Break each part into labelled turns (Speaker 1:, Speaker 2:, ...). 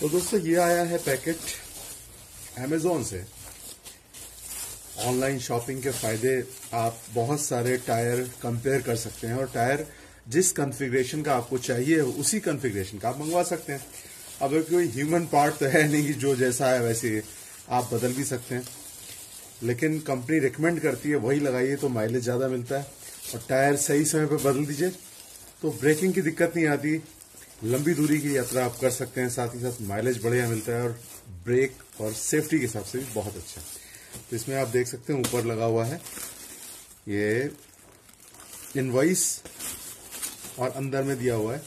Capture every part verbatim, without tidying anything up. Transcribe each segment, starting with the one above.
Speaker 1: तो दोस्तों ये आया है पैकेट अमेजोन से। ऑनलाइन शॉपिंग के फायदे, आप बहुत सारे टायर कंपेयर कर सकते हैं और टायर जिस कॉन्फ़िगरेशन का आपको चाहिए उसी कॉन्फ़िगरेशन का आप मंगवा सकते हैं। अब कोई ह्यूमन पार्ट तो है नहीं कि जो जैसा है वैसे आप बदल भी सकते हैं, लेकिन कंपनी रिकमेंड करती है वही लगाइए तो माइलेज ज़्यादा मिलता है और टायर सही समय पर बदल दीजिए तो ब्रेकिंग की दिक्कत नहीं आती, लंबी दूरी की यात्रा आप कर सकते हैं, साथ ही साथ माइलेज बढ़िया मिलता है और ब्रेक और सेफ्टी के हिसाब से भी बहुत अच्छा है। तो इसमें आप देख सकते हैं ऊपर लगा हुआ है ये इनवॉइस और अंदर में दिया हुआ है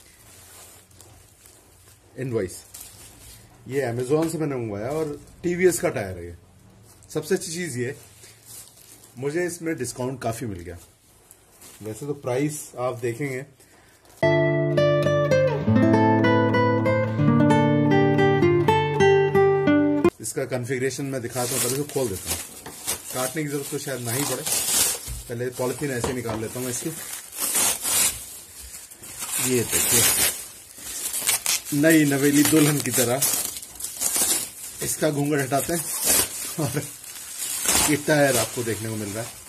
Speaker 1: इनवॉइस। ये अमेजोन से मैंने मंगवाया और टीवीएस का टायर है ये। सबसे अच्छी चीज ये मुझे इसमें डिस्काउंट काफी मिल गया। वैसे तो प्राइस आप देखेंगे इसका कॉन्फ़िगरेशन मैं दिखाता हूँ, तभी तो खोल देता हूँ। काटने की जरूरत तो शायद ना ही पड़े, पहले पॉलिथीन ऐसे निकाल लेता हूँ इसकी। ये देखिए नई नवेली दुल्हन की तरह इसका घूंघट हटाते हैं और ये टायर आपको देखने को मिल रहा है।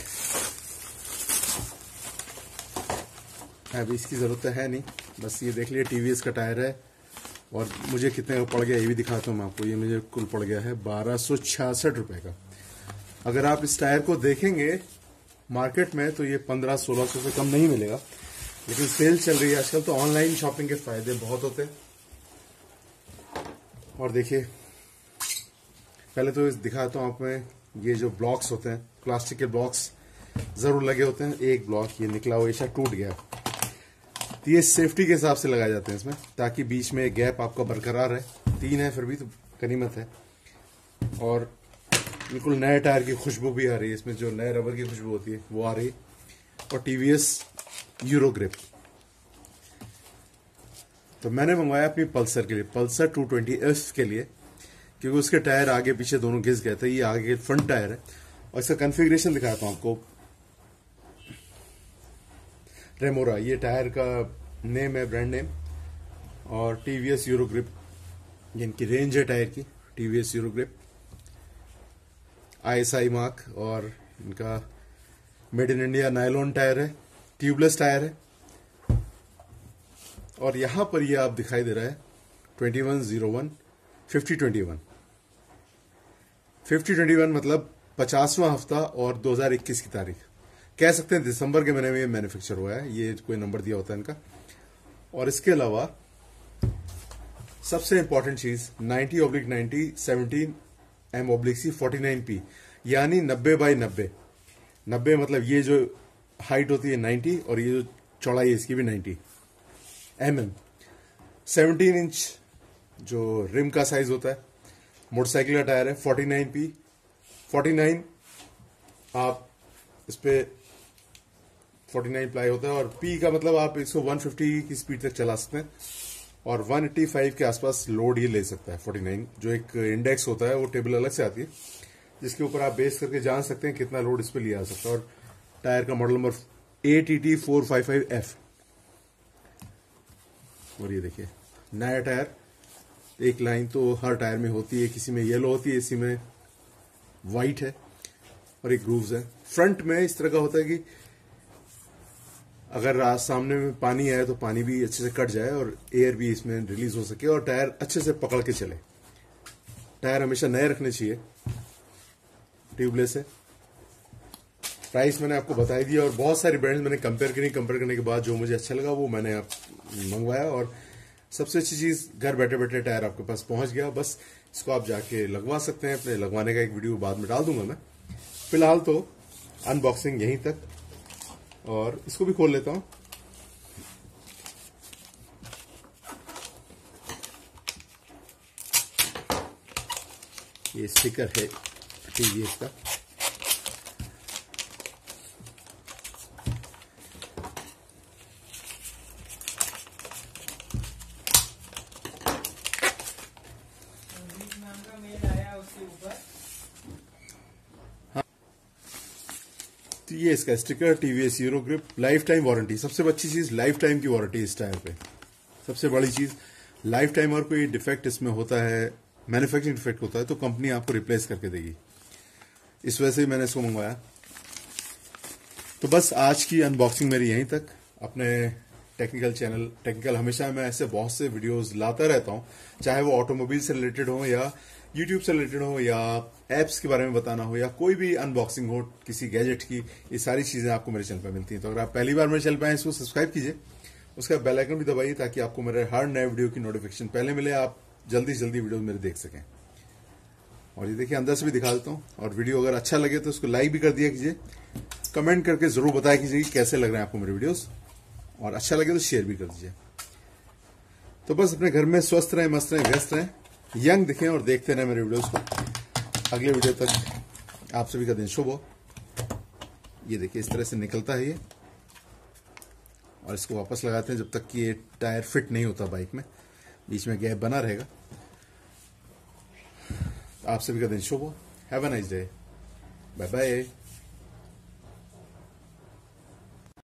Speaker 1: अभी इसकी जरूरत है नहीं, बस ये देख लिया टीवीएस का टायर है। और मुझे कितने का पड़ गया ये भी दिखाता हूँ मैं आपको। ये मुझे कुल पड़ गया है बारह सौ छियासठ रुपए का। अगर आप इस टायर को देखेंगे मार्केट में तो ये पंद्रह सोलह सौ से कम नहीं मिलेगा, लेकिन सेल चल रही है आजकल तो ऑनलाइन शॉपिंग के फायदे बहुत होते हैं। और देखिए पहले तो इस दिखाता हूँ आप में, ये जो ब्लॉक्स होते हैं प्लास्टिक के ब्लॉक्स जरूर लगे होते हैं। एक ब्लॉक ये निकला हुआ शायद टूट गया, तो ये सेफ्टी के हिसाब से लगाए जाते हैं इसमें, ताकि बीच में गैप आपका बरकरार है। तीन है फिर भी तो गनीमत है। और बिल्कुल नए टायर की खुशबू भी आ रही है इसमें, जो नए रबर की खुशबू होती है वो आ रही है। और टीवीएस यूरो ग्रिप तो मैंने मंगवाया अपनी पल्सर के लिए, पल्सर टू ट्वेंटी एफ के लिए, क्योंकि उसके टायर आगे पीछे दोनों घिस गए थे। ये आगे फ्रंट टायर है और इसका कॉन्फ़िगरेशन दिखाता हूं आपको। रेमोरा ये टायर का नेम है, ब्रांड नेम। और टीवीएस यूरो ग्रिप जिनकी रेंज है टायर की, TVS Euro Grip ISI mark. और इनका made in India nylon tyre है, ट्यूबलेस टायर है। और यहां पर ये आप दिखाई दे रहा है twenty one zero one fifty twenty one fifty twenty one मतलब पचासवां हफ्ता और दो हज़ार इक्कीस की तारीख कह सकते हैं। दिसंबर के महीने में ये मैन्युफैक्चर हुआ है, ये कोई नंबर दिया होता है इनका। और इसके अलावा सबसे इंपॉर्टेंट चीज ninety oblique ninety seventeen M oblique C forty nine P, यानी नब्बे बाई नब्बे। नब्बे मतलब ये जो हाइट होती है नाइन्टी और ये जो चौड़ाई है इसकी भी ninety M M. Seventeen inch जो रिम का साइज होता है, मोटरसाइकिल का टायर है। Forty nine P forty nine आप इस पे फोर्टी नाइन प्लाई होता है और पी का मतलब आप इसको वन फिफ्टी की स्पीड तक चला सकते हैं और वन एट्टी फाइव के आसपास लोड ये ले सकता है। फोर्टी नाइन जो एक इंडेक्स होता है वो टेबल अलग से आती है, जिसके ऊपर आप बेस करके जान सकते हैं कितना लोड इस पे लिया जा सकता है। और टायर का model number A T T four five five F. और ये देखिए नया टायर, एक लाइन तो हर टायर में होती है, किसी में येलो होती है, इसी में व्हाइट है और एक ग्रूव्स है। फ्रंट में इस तरह का होता है कि अगर सामने में पानी आए तो पानी भी अच्छे से कट जाए और एयर भी इसमें रिलीज हो सके और टायर अच्छे से पकड़ के चले। टायर हमेशा नए रखने चाहिए, ट्यूबलेस है। प्राइस मैंने आपको बता दिया और बहुत सारी ब्रांड्स मैंने कंपेयर करी। कंपेयर करने के बाद जो मुझे अच्छा लगा वो मैंने आप मंगवाया और सबसे अच्छी चीज घर बैठे बैठे टायर आपके पास पहुंच गया। बस इसको आप जाके लगवा सकते हैं। अपने लगवाने का एक वीडियो बाद में डाल दूंगा मैं। फिलहाल तो अनबॉक्सिंग यहीं तक और इसको भी खोल लेता हूं। ये स्टिकर है टीवीएस का। तो ये इसका sticker TVS Euro Grip, lifetime warranty. सबसे अच्छी चीज लाइफ टाइम की वारंटी इस टायर पे, सबसे बड़ी चीज। लाइफ टाइम और कोई डिफेक्ट इसमें होता है, मैन्युफैक्चरिंग डिफेक्ट होता है, तो कंपनी आपको रिप्लेस करके देगी। इस वजह से ही मैंने इसको मंगवाया। तो बस आज की अनबॉक्सिंग मेरी यहीं तक। अपने टेक्निकल चैनल टेक्निकल हमेशा मैं ऐसे बहुत से वीडियोस लाता रहता हूं, चाहे वो ऑटोमोबाइल से रिलेटेड हो या यूट्यूब से रिलेटेड हो या एप्स के बारे में बताना हो या कोई भी अनबॉक्सिंग हो किसी गैजेट की, ये सारी चीजें आपको मेरे चैनल पर मिलती हैं। तो अगर आप पहली बार मेरे चैनल पर आए इसको सब्सक्राइब कीजिए, उसका बेल आइकन भी दबाइए ताकि आपको मेरे हर नए वीडियो की नोटिफिकेशन पहले मिले, आप जल्दी से जल्दी वीडियो मेरे देख सकें। और ये देखिए अंदर से भी दिखा देता हूं। और वीडियो अगर अच्छा लगे तो उसको लाइक भी कर दिया कीजिए, कमेंट करके जरूर बताया कीजिए कि कैसे लग रहे हैं आपको मेरे वीडियोस, और अच्छा लगे तो शेयर भी कर दीजिए। तो बस अपने घर में स्वस्थ रहें, मस्त रहें, व्यस्त रहें, यंग दिखें और देखते रहें मेरे वीडियोस को। अगले वीडियो तक आप सभी का दिन शुभ हो। ये देखिए इस तरह से निकलता है ये, और इसको वापस लगाते हैं जब तक कि ये टायर फिट नहीं होता बाइक में, बीच में गैप बना रहेगा। आप सभी का दिन शुभ हो। Have a nice day. Bye bye.